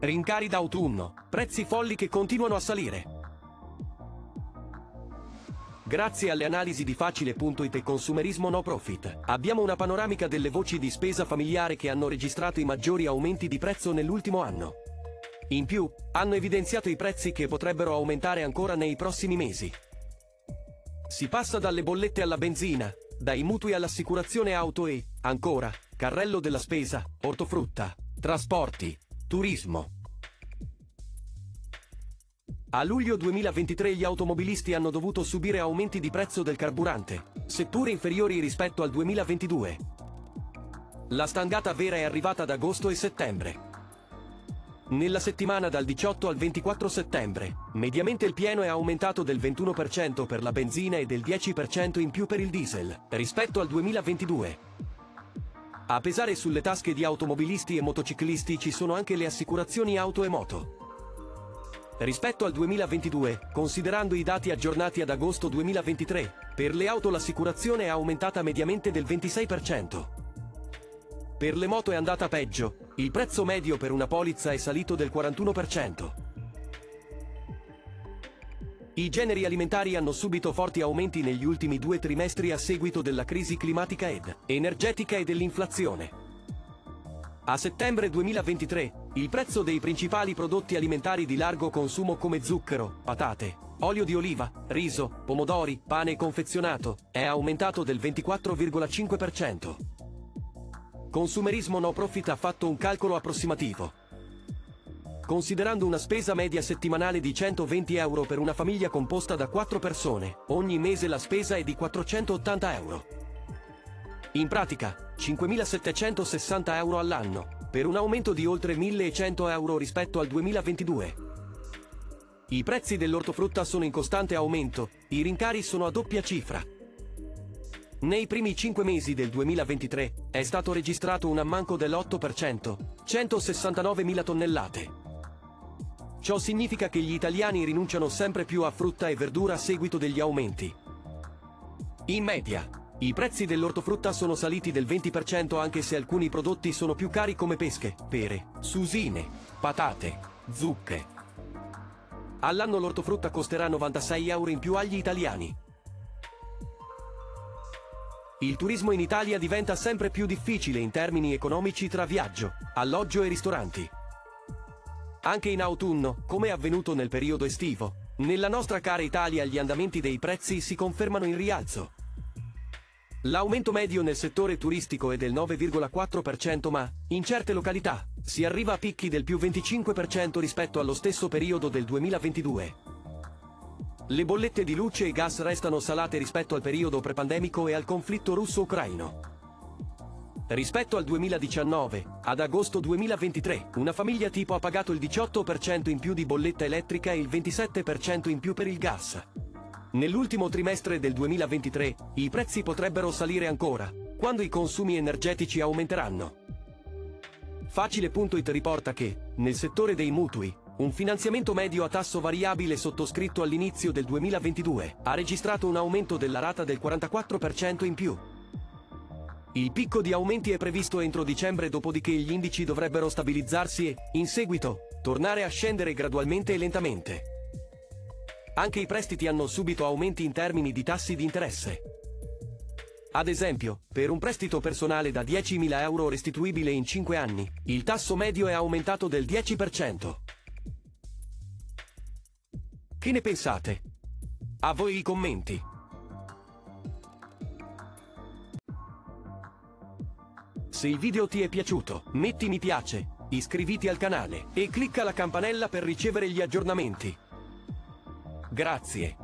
Rincari d'autunno, prezzi folli che continuano a salire. Grazie alle analisi di Facile.it e Consumerismo No Profit, abbiamo una panoramica delle voci di spesa familiare che hanno registrato i maggiori aumenti di prezzo nell'ultimo anno. In più, hanno evidenziato i prezzi che potrebbero aumentare ancora nei prossimi mesi. Si passa dalle bollette alla benzina, dai mutui all'assicurazione auto e, ancora, carrello della spesa, ortofrutta, trasporti, turismo. A luglio 2023 gli automobilisti hanno dovuto subire aumenti di prezzo del carburante, seppur inferiori rispetto al 2022. La stangata vera è arrivata ad agosto e settembre. Nella settimana dal 18 al 24 settembre, mediamente il pieno è aumentato del 21% per la benzina e del 10% in più per il diesel, rispetto al 2022. A pesare sulle tasche di automobilisti e motociclisti ci sono anche le assicurazioni auto e moto. Rispetto al 2022, considerando i dati aggiornati ad agosto 2023, per le auto l'assicurazione è aumentata mediamente del 26%. Per le moto è andata peggio, il prezzo medio per una polizza è salito del 41%. I generi alimentari hanno subito forti aumenti negli ultimi 2 trimestri a seguito della crisi climatica ed energetica e dell'inflazione. A settembre 2023, il prezzo dei principali prodotti alimentari di largo consumo come zucchero, patate, olio di oliva, riso, pomodori, pane e confezionato, è aumentato del 24,5%. Consumerismo No Profit ha fatto un calcolo approssimativo. Considerando una spesa media settimanale di 120 euro per una famiglia composta da 4 persone, ogni mese la spesa è di 480 euro. In pratica, 5.760 euro all'anno, per un aumento di oltre 1.100 euro rispetto al 2022. I prezzi dell'ortofrutta sono in costante aumento, i rincari sono a doppia cifra. Nei primi 5 mesi del 2023 è stato registrato un ammanco dell'8%, 169.000 tonnellate. Ciò significa che gli italiani rinunciano sempre più a frutta e verdura a seguito degli aumenti. In media, i prezzi dell'ortofrutta sono saliti del 20% anche se alcuni prodotti sono più cari come pesche, pere, susine, patate, zucche. All'anno l'ortofrutta costerà 96 euro in più agli italiani. Il turismo in Italia diventa sempre più difficile in termini economici tra viaggio, alloggio e ristoranti. Anche in autunno, come è avvenuto nel periodo estivo, nella nostra cara Italia gli andamenti dei prezzi si confermano in rialzo. L'aumento medio nel settore turistico è del 9,4%, ma, in certe località, si arriva a picchi del più 25% rispetto allo stesso periodo del 2022. Le bollette di luce e gas restano salate rispetto al periodo prepandemico e al conflitto russo-ucraino. Rispetto al 2019, ad agosto 2023, una famiglia tipo ha pagato il 18% in più di bolletta elettrica e il 27% in più per il gas. Nell'ultimo trimestre del 2023, i prezzi potrebbero salire ancora, quando i consumi energetici aumenteranno. Facile.it riporta che, nel settore dei mutui, un finanziamento medio a tasso variabile sottoscritto all'inizio del 2022 ha registrato un aumento della rata del 44% in più. Il picco di aumenti è previsto entro dicembre, dopodiché gli indici dovrebbero stabilizzarsi e, in seguito, tornare a scendere gradualmente e lentamente. Anche i prestiti hanno subito aumenti in termini di tassi di interesse. Ad esempio, per un prestito personale da 10.000 euro restituibile in 5 anni, il tasso medio è aumentato del 10%. Che ne pensate? A voi i commenti. Se il video ti è piaciuto, metti mi piace, iscriviti al canale e clicca la campanella per ricevere gli aggiornamenti. Grazie.